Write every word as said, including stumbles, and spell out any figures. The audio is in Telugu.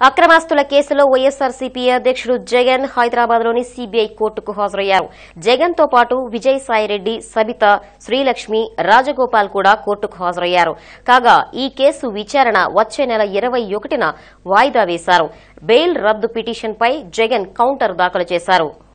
అక్రమాస్తుల కేసులో వైఎస్సార్సీపీ అధ్యక్షుడు జగన్ హైదరాబాద్ లోని సీబీఐ కోర్టుకు హాజరయ్యారు. జగన్ తో పాటు విజయసాయిరెడ్డి, సబిత, శ్రీలక్ష్మి, రాజగోపాల్ కూడా కోర్టుకు హాజరయ్యారు. కాగా ఈ కేసు విచారణ వచ్చే నెల ఇరవై ఒకటిన వాయిదా వేశారు. బెయిల్ రద్దు పిటిషన్పై జగన్ కౌంటర్ దాఖలు చేశారు.